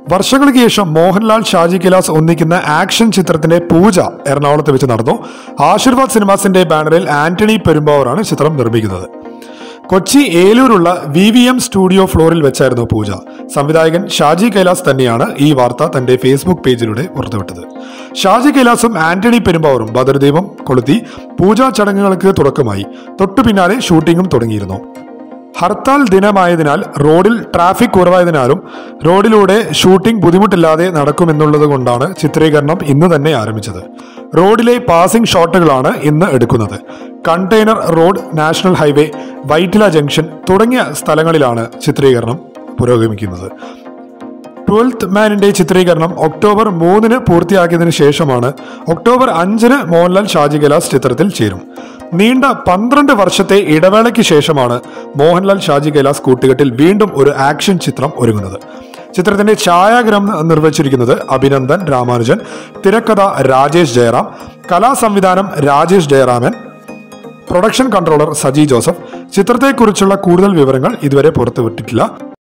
വർഷങ്ങൾക്ക് ശേഷം മോഹൻലാൽ ഷാജി കൈലാസ് ഒന്നിക്കുന്ന ആക്ഷൻ ചിത്രത്തിന്റെ പൂജ എറണാകുളത്ത് വെച്ച് നടന്നു. ആശീർവാദ് സിനിമാസിന്റെ ബാനറിൽ ആന്റണി പെരുമ്പാവൂരാണ് ചിത്രം നിർമ്മിക്കുന്നത്. കൊച്ചി ഏലൂരുള്ള VVM സ്റ്റുഡിയോ ഫ്ലോറിൽ വെച്ചായിരുന്നു പൂജ. സംവിധായകൻ ഷാജി കൈലാസ് തന്നെയാണ് ഈ വാർത്ത തന്റെ ഫേസ്ബുക്ക് പേജിലൂടെ പുറത്തുവിട്ടത്. ഷാജി കൈലാസും ആന്റണി പെരുമ്പാവൂരും ഭദ്രദീപം കൊളുത്തി പൂജാ ചടങ്ങുകൾക്ക് തുടക്കമായി. തൊട്ടു പിന്നാലെ ഷൂട്ടിംഗും തുടങ്ങിയിരുന്നു. ഹർത്താൽ ദിനമായതിനാൽ റോഡിൽ ട്രാഫിക് കുറവായതിനാലും റോഡിലൂടെ ഷൂട്ടിംഗ് ബുദ്ധിമുട്ടില്ലാതെ നടക്കുമെന്നുള്ളത് കൊണ്ടാണ് ചിത്രീകരണം ഇന്ന് തന്നെ ആരംഭിച്ചത്. റോഡിലെ പാസിംഗ് ഷോട്ടുകളാണ് ഇന്ന് എടുക്കുന്നത്. Container road, national highway, Vyttila junction തുടങ്ങിയ സ്ഥലങ്ങളിലാണ് ചിത്രീകരണം പുരോഗമിക്കുന്നത്. 12th മാനിന്റെ ചിത്രീകരണം ഒക്ടോബർ 3 പൂർത്തിയാക്കിയതിനു ശേഷമാണ് ഒക്ടോബർ 5 മോഹൻലാൽ ഷാജി കൈലാസ് ചിത്രത്തിൽ ചേരും. നീണ്ട 12 വർഷത്തെ ഇടവേളയ്ക്ക് ശേഷമാണ് മോഹൻലാൽ ഷാജി കൈലാസ് കൂട്ടുകെട്ടിൽ വീണ്ടും ഒരു ആക്ഷൻ ചിത്രം ഒരുങ്ങുന്നത്. ചിത്രത്തിന്റെ ഛായാഗ്രഹം നിർവഹിച്ചിരിക്കുന്നത് അഭിനന്ദൻ രാമാനുജൻ, തിരക്കഥ രാജേഷ് ജയറാം, കലാസംവിധാനം രാജേഷ് ജയറാമൻ, പ്രൊഡക്ഷൻ കൺട്രോളർ സജി ജോസഫ്. ചിത്രത്തെക്കുറിച്ചുള്ള കൂടുതൽ വിവരങ്ങൾ ഇതുവരെ പുറത്തുവിട്ടിട്ടില്ല.